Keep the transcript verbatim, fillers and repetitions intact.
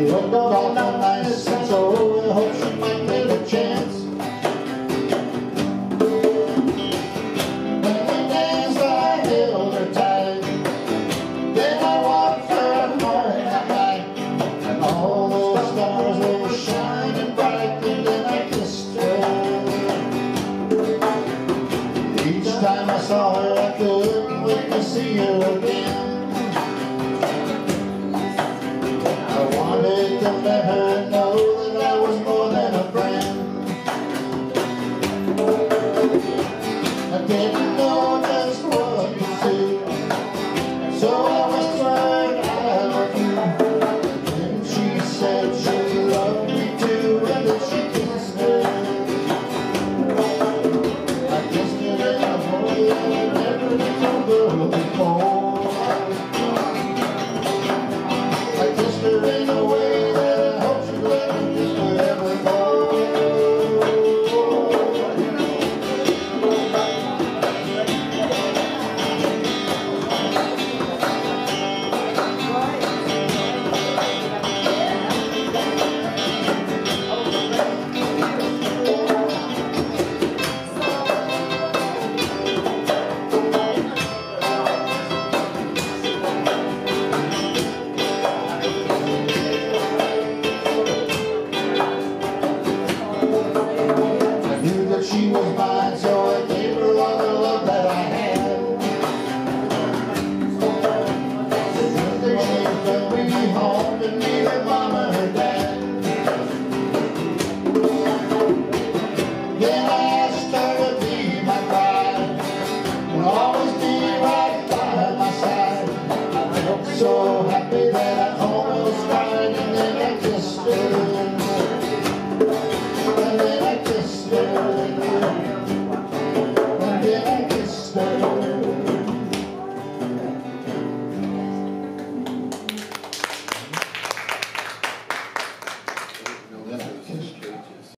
looked awful nice, and so I hope she might take a chance. When we danced, I held her tight. Then I walked her home that night, and all those stars were shining bright. And then I kissed her. Each time I saw her, I couldn't wait to see her again. I wanted to let her know that I was more than a friend. I didn't know just what to do, so I whispered, I love you. And she said she loved me too, and then she kissed her. I kissed her in a way that I never told her before. I kissed her in a way that I hope she let me kiss her evermore. She was mine, so I gave her all the love that I had. The thing that she took me home to meet her mama